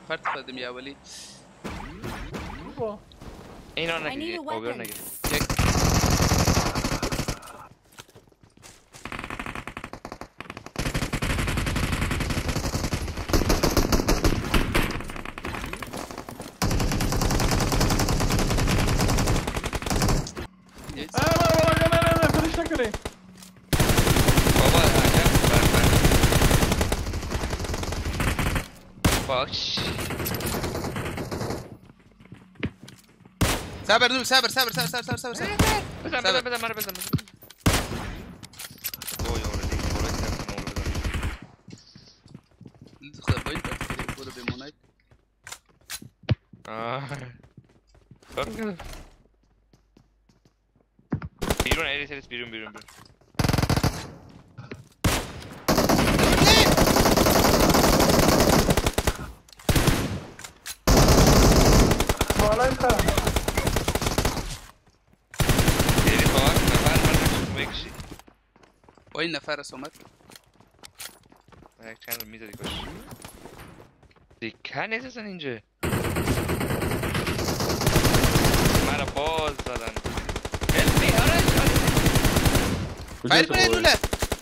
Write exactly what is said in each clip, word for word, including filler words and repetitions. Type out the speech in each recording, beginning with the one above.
فرد خودم یا ولی اینا نگیری آبیار نگیری صبر نور صبر صبر صبر صبر صبر صبر صبر بزن بزن بزن منو بزن بزن اوه یارو دیگه برو بزن خدا باید بخیر برو بمونید آه بیرون ایری سریس بیرون بیرون بیرون بالای سرم ایری خواهر نفر من بکشی با این نفر است اومد یک چند رو میزدی کاش دیگه نیست اصلا اینجا مرا باز زدن هلپی آره فایر کنید دوله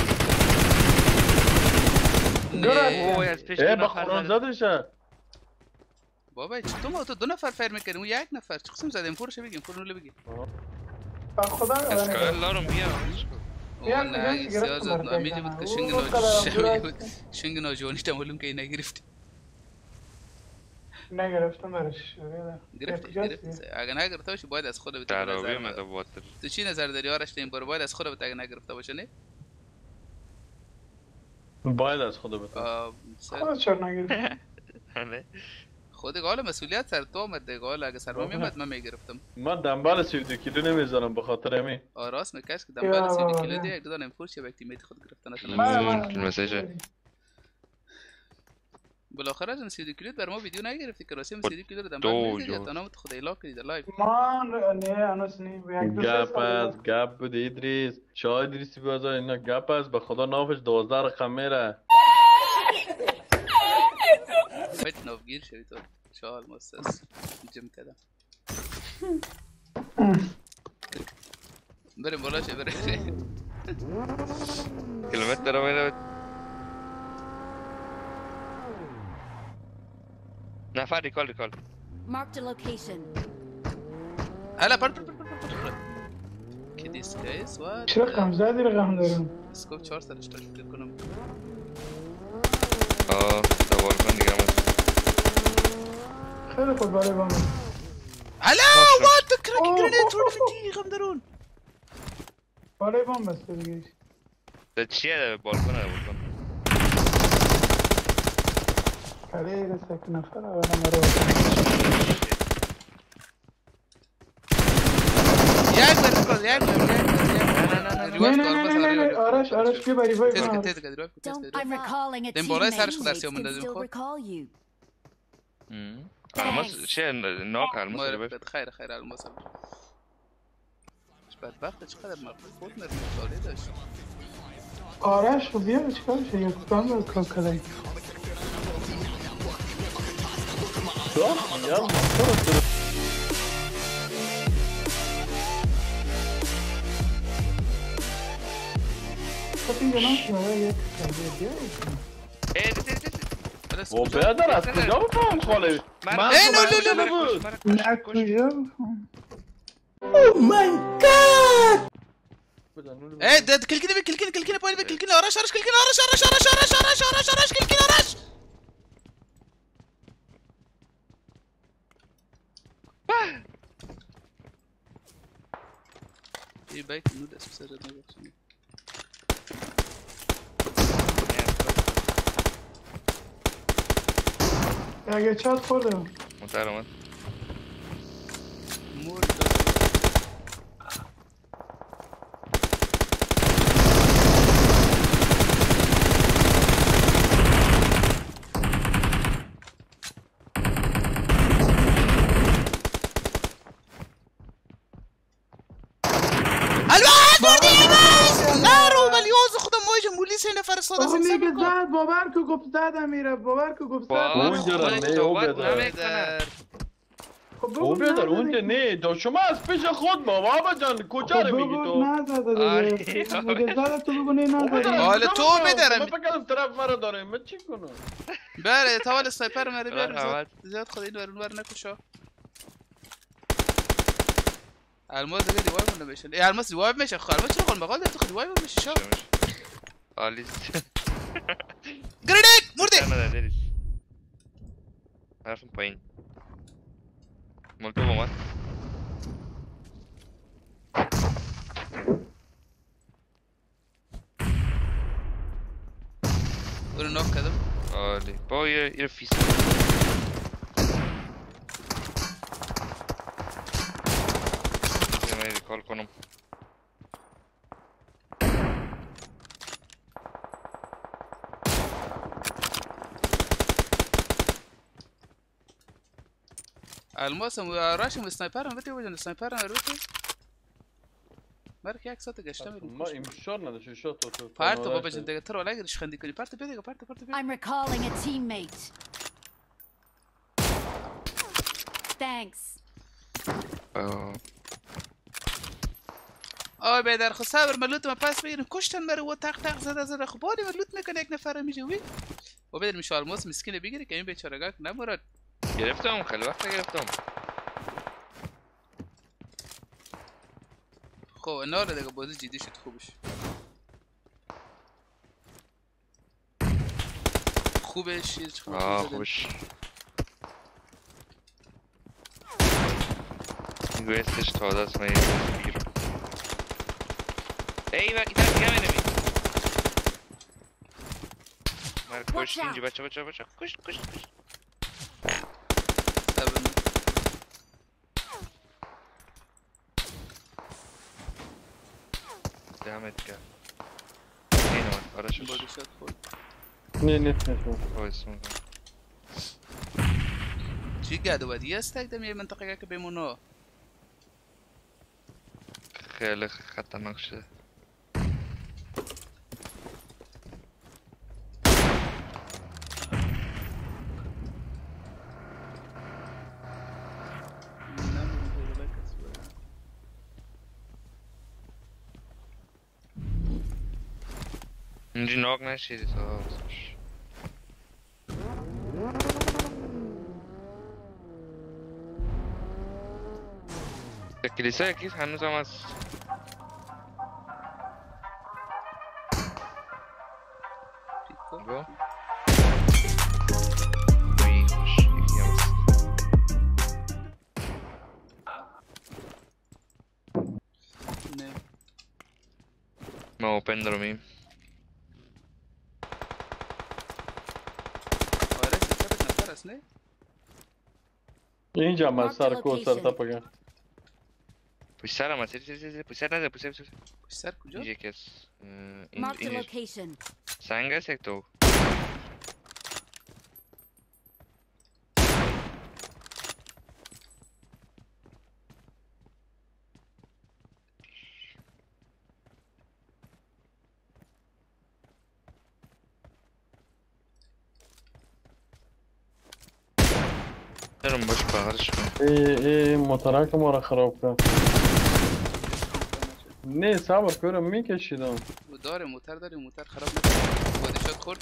اوه از پیش ای با خوران زدشه بابا چطور ما تو دو نفر فایر میکنیم اون یک نفر چه قسم زدیم فورش بگیم فور نوله بگیم خدا اسکایل لارم بیا اوه نه سیاه زد نامیدی بود که شنگ ناجوانی بود شنگ ناجوانی تمالون که نگرفتی نگرفتم برش گرفتی گرفتی اگه نگرفته باشی باید از خود بده درابی مده باتر تو چی نظر داری آرش این بار باید از خود بده اگه نگرفته باشه نه باید از خود بده خود چرا نگرفتی خود حالا مسئولیت سر تو آمد دیگه حالا اگه سر ما میامد من میگرفتم من دنبال سی و دو کیلو نمیزنم به خاطر امی آه راست میکش که دنبال سی و دو کیلو دیگه دادن فورش یا وقتی میت خود گرفتن نتونم مسیج بالاخره از سی و دو کیلو بر ما ویدیو نگرفتی که راستی سی و دو کیلو رو دنبال میزدی یا تنها خود ایلاک کردی لایو من نه انوس نی گپ است گپ بود ادریس شاه ادریسی بازار اینا گپ است به خدا نافش دوازده رقم میره باید نافگیر شوی تو شال مستس جم کدم بریم بالا چه بریم کیلومتر رو میره نفر ریکال ریکال Marked a location. هلا پر پر پر پر پر که دیس گایز و چرا کم زدی رقم دارم اسکوپ چهار سرش تا شکل کنم آه دوار کن دیگه همون خیلی خود بالای بامه هلا وات the cracking grenade through the غم درون بالای بام بسته دیگه ده چیه بالکن ده بالکن کلی رسه که نفر اولا مرا یک بر کن یک بر یک نه نه نه نه نه آرش آرش که بری بای تیز که تیز که ریوایو تیز که I'm recalling a دیم بالای teammate سرش who خود درسی can آمونده دیم still خود recall you. الماس چیه ناک الماس رو بر خیر خیر الماس رو بدبخت چقدر مقبول خود نرمی چاله داشت آرش خب بیا چیکار شه یک کام رو کار کردی تو یا خب اینجا نمیشه یک کاری بیا ای دی دی دی و بیادر از کجا بفهم خاله من ای نو نو نو بود نه کجا بفهم ای دد کلکینی بی کلکینی کلکینی پایین بی کلکینی آرش آرش کلکینی آرش آرش آرش آرش آرش آرش آرش کلکینی آرش ای بایک نو دست بسرد نگفتم اگه چات خوردم منتر اومد مور داد الوقت بردی بس نارو مليوز خودم مویج مولی سه نفر کار ساده آخه است میگه زد باور که گفت زدم میره باور که گفت زدم اونجا را خودش نه، صحبت او بدار. نمیکنه. خب او بگو بیادر نزده اونجا که- نه تو شما از پیش خود بابا جان کجا خب رو میگی بگو تو نزده آره. دیگه میگه زده تو بگو نه او بیادر، نزده حالا کجا تو بگم؟ بیادر. من فکر طرف مرا داره من چی کنم؟ بله تا ولی سنایپر مری بیار آره، زیاد اول. زیاد خود این ور اون ور نکشا. الماس دیگه ریوایو مونده میشه. ای الماس ریوایو میشه. خب الماس چرا قول مقال داره تو خود ریوایو میشه شو. آلیس گرینیت مردی. نه دریس رفتم پایین مولتو اومد. اون نوک کردم. عالی با یه یه فیس من ریکال کنم. الماس هم راشم اسنایپر هم بده وجن اسنایپر هم روته. مرک یک ساعت گشتم میرم. ما این فشار نداشت شو تو تو پارت بابا جن دیگه تر ولی اگرش خندی کنی پارت بده پارت پارت بده. I'm recalling a teammate. Thanks. آی بیدر خو صبر ملوت ما پس بگیریم کشتن مره و تق تق زده زده خب بادی ملوت میکنه یک نفر میشه وی و بیدر میشه الماس مسکینه بگیره که این بیچاره‌گاه نمورد. گرفتم خیلی وقت گرفتم. خب نه دیگه بازی جدی شد خوبش. خوبش هیچ خوب آه خوش گوستش تازه است من یه بگیرم. ای و ایتر دیگه هم نمی مر کش اینجا بچه بچه بچه کش کش کش سبن دهمت کرد این اومد آره شد بازی شد خود. نه نه نه باعث میکنم چی گاده ودی است اگه یه منطقه که بمونه خیلی خطرناک شده. اینجا ناگ نشیدی تا کلیسا یکیست هنوز هم هست. با ای خوش یکی هم هست. نه ما اوپن دارمیم آره سیصد نفر است نه اینجا من سر کو سر تا پگم پشت سرم هست. سری سری سری پشت سر نده پشت سر پشت سر پشت سر کجا اینجا یکی هست. Marked a اینجا location. سنگ هست یک تو دارم باش بغلش کنم. ای ای موترک ما را خراب کرد. نه صبر کنم میکشیدم. و داره موتر داره موتر خراب نکنه بازی شد خورد.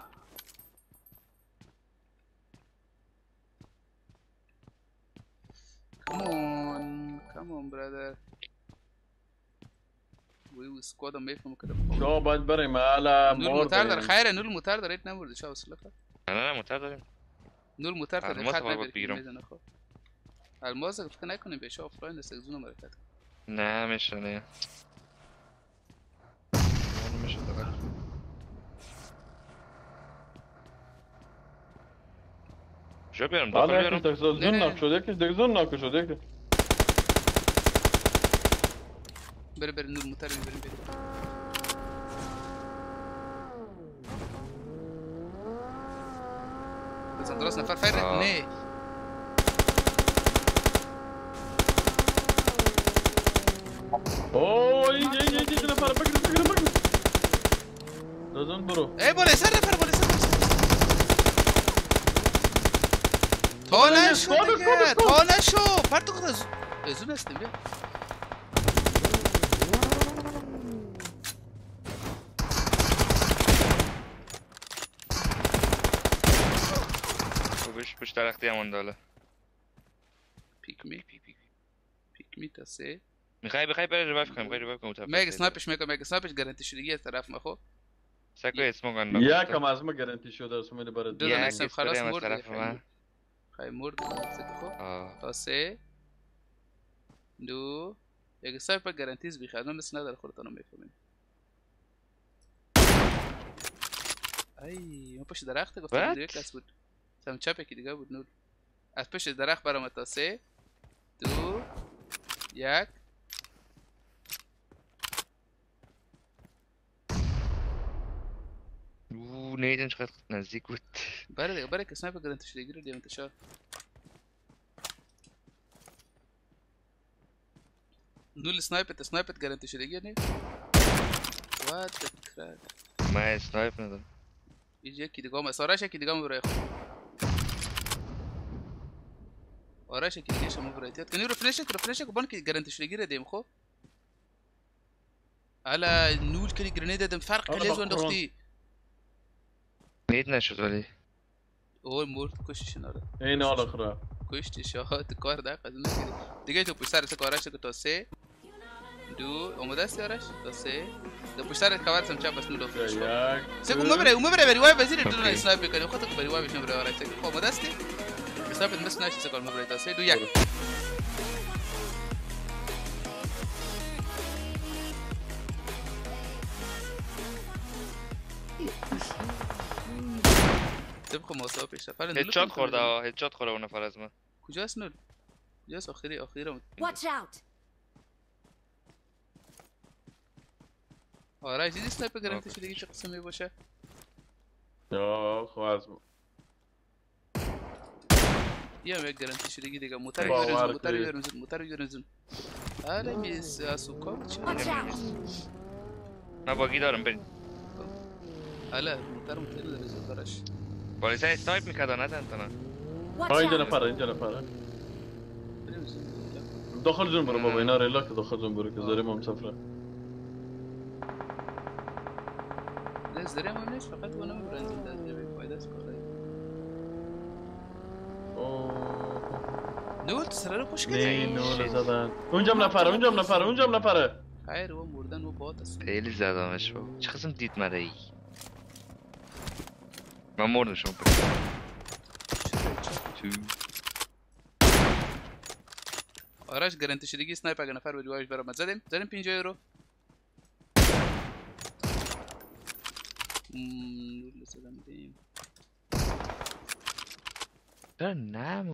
Come on, come on brother. وی و سکواد هم میفهمم که دفعه شما باید بریم حالا نول موتر داره خیره نول موتر داره ایت نمورده شا وصله کرد. نه نه نه موتر داریم. نول موتر داره الماس خط باید نبرید بگیرم. میزنه خب. الماس اگه فکر نکنیم بشه آفلاین است اگزون رو مرکت. نه میشه نه. اونو میشه دقیق. شو بیارم داخل حالا بیارم. یکیش دکتر زون ناک شد یکیش دکتر زون ناک شد یکیش. بره بره نول موتر بریم بریم. بس درست نفر فایر نه. اوه اینجا اینجا اینجا نفر بگیر بگیر بگیر. از اون برو. ای بالا سر نفر بالا سر تا نشو دیگه تا نشو پرتو خود از از اون هستیم بیا خوبش پشت درختی همون داله پیک می پیک پیک پیک می تا سه میخوای بخوای بره ریوایو کنم میخوای ریوایو کنم مگ سنایپش میکنم مگ سنایپش گارانتی شدگی از طرف ما خب سکو اسمو گندم یکم از ما گارانتی شده است میده برات دو یک دانه سم خلاص استوری هم از مرد طرف من. خیلی مرد خب آه. تا سه دو یک سایپر گارانتیز بیخواد من مثل نداره خودتانو میفهمین ای ما پشت درخت گفتم What? دیگه کس بود سم چپ یکی دیگه بود نور از پشت درخت برام تا سه دو یک اوه نیدم چقدر نزدیک بود بره دیگه بره که سنایپر گارانتی شدگی رو دیم انتشار نول سنایپر سنایپر گارانتی شدگی نه وات the crap من اسنایپ ندارم ایج یکی دیگه هم آرش یکی دیگه هم برای خود آرش یکی دیگه شما برای تیاد کنی رو فلش کن رو فلش کن بان که گارانتی شدگی رو دیم خو حالا نول کلی گرنید دادم فرق حالا کلیز با انداختی نید نشد ولی اوه مرد کشش ناره این حال اخرى کشتش ها تو کار ده قضا نکردی دیگه تو پشت سر سه آرش که تا سه دو اومده استی آرش تا سه دو پشت سر کاور سم چپ بس نول فلش کن یک سه اومه بره اومه بره بری وای وزیر تو نه اسنایپ کنی خودت که بری وای بشن بره آرش که خب اومده استی اسنایپ مثل نشی سه کار مبره تا سه دو یک طبق مسابقه پیش رفت هدشات خورده ها هدشات خورده اون نفر از من کجاست نول کجاست آخری آخری Watch out! آره چیزی سنایپر گارانتی شدگی چه قسمی باشه یا خب از یه هم یک گارانتی شدگی دیگه موتر باور بیارن موتر کنی. بیارن زون موتر بیارن زون آره میز اسوکا چه Watch out! من باگی دارم بریم آله موتر موتر داره زون دارش پلیسا اسنایپ میکردن ندن تنها Watch ها اینجا out! نفره اینجا نفره بریم زون داخل جون برو بابا اینا ریلا که داخل جون برو که زاریم هم سفره نه زریم هم نیست فقط اونم میبرن زون دست نمی فایده است کاره نول سره رو پوش نه کردی نول زدن اونجا هم نفره اونجا هم نفره اونجا هم نفره خیر و مردن و بات است خیلی زدمش بابا چه قسم دید مره ای من مردم شما بریم تو آرش گارانتی شدگی سنایپ اگه نفر بری وایش برام زدیم زدیم پنجاه یورو نول زدم دیم چرا نه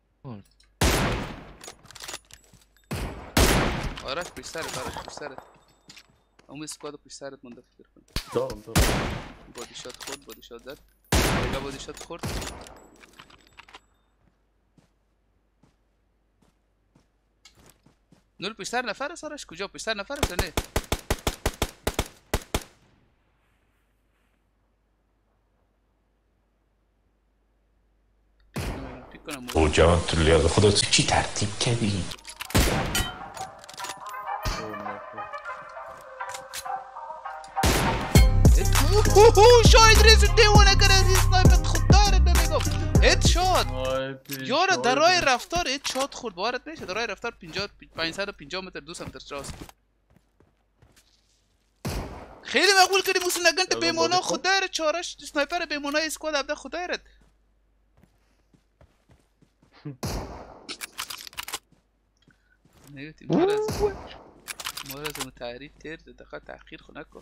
آرش پیش سرت آرش پیش سرت اون اسکواد پیش سرت مونده فکر کن دارم دارم بادی شات خورد بادی شات زد یا بادی شات خورد نول پیش سر نفر است آرش کجا پیش سر نفر است نه پیک کنم او جان تو لیاز خودت چی ترتیب کردی؟ شاید رسید دیوانه کرد از این سنایپت خود دارد نمیگم هد شات یارو در راه رفتار هد شات خورد باورت میشه در راه رفتار پانصد و پنجاه متر دو سمتر راست خیلی مقبول کردی موسی نگنت بیمانا خود دارد چارش سنایپر بیمانا اسکواد عبده خود دارد نگوتی مارز مارز اون تعریف تیر دقیقا تحقیر خونه کن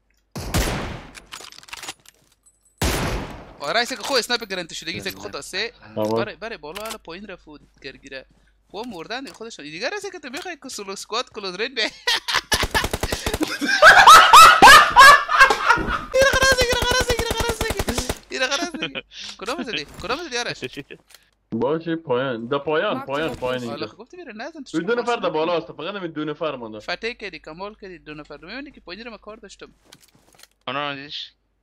آرایس که خود اسنایپر گارانتی شدگی که خود سه بره بره بالا حالا پایین رفت گرگیره خب مردن خودش دیگه رسه که تو میخوای که سولو سکواد کلوز رین به ایره خراسه ایره خراسه ایره خراسه ایره خراسه کدام زدی کدام زدی آرش باشه پایان دا پایان پایان پایان حالا اینجا گفتی میره نزن اون دو نفر دا بالا است فقط همین دو نفر مونده فتح کردی کمال کردی دو نفر میبینی که پایین رو کار داشتم آنها ندیدش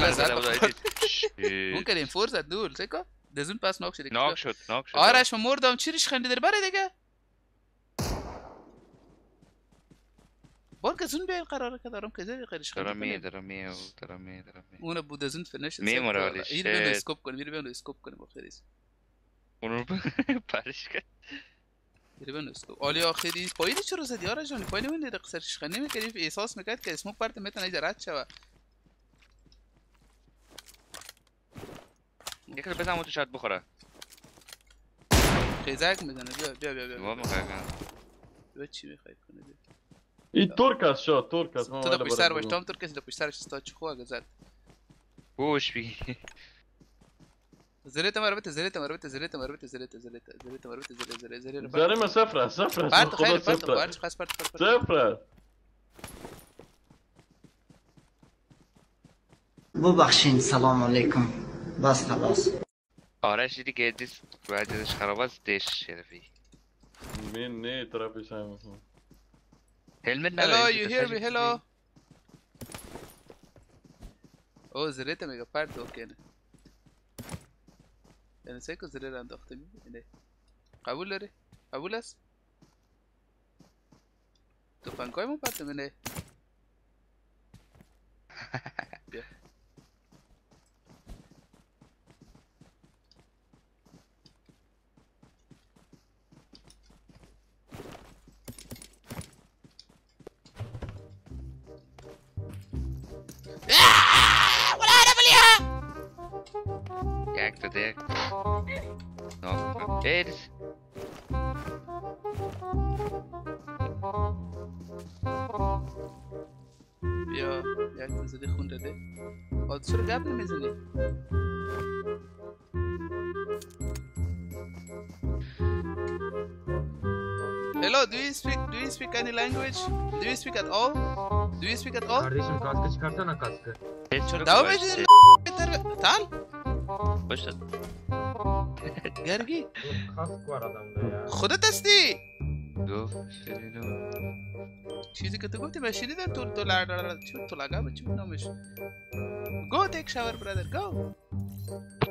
لذت ممكن این فور زد دول سیکا دزون پس ناک شد ناک شد ناک شد آرش مردم چیرش خندی در بره دیگه بار کزون بیاین قراره که دارم که زیر خیرش خندی دارم می دارم می دارم می دارم می اون بود دزون فنش می مرالیش اینو بینو اسکوپ کنیم اینو بینو اسکوپ کنیم بخیریز اونو پرش کرد اینو بینو اسکوپ آلی آخری پایینی چرا زدی آرش جانی پایینی اون دیگه قصرش خندی میکردی احساس میکرد که اسموک پرت میتونه اینجا رد شوه یک رو بزنم تو شاید بخوره خیزک میزنه بیا بیا بیا بیا بیا میخواه بیا چی میخواید کنه بیا این ترک است شاد ترک است تو دا پشت سر باش تام ترک است دا پشت سرش استا چه خواه اگه زد بوش بی زلیت مربط زلیت مربط زلیت مربط زلیت زلیت زلیت مربط زلیت زلیت زلیت زلیت صفر است صفر است پرت خیلی پرت پرت خاص پرت پرت صفر است ببخشین سلام علیکم بس خلاص آرش دیدی که دیس وجهش خراب است دیش شرفی من نه طرفش هم هلمت hello you hear me hello اوه زلیت میگه پرت اوکی نه یعنی سیکو زلیت انداخته میگه قبول داری؟ قبول است؟ تو پنکای مون پرت منه بیا یک تا دیگ ناک ایدس بیا یک تا زدی خون داده آد چرا گپ نمیزنی؟ Hello, do you speak do you speak any language? Do you speak at all? Do you speak at all? Kardeşim kaskı çıkarsana kaskı. Devam edin. Tal. باشد گرگی Kask var adamda ya. خودت هستی دو شنیدم چیزی که تو گفتی من شنیدم تو تو لردر چی تو لگا چی نامش گو تیک شاور برادر گو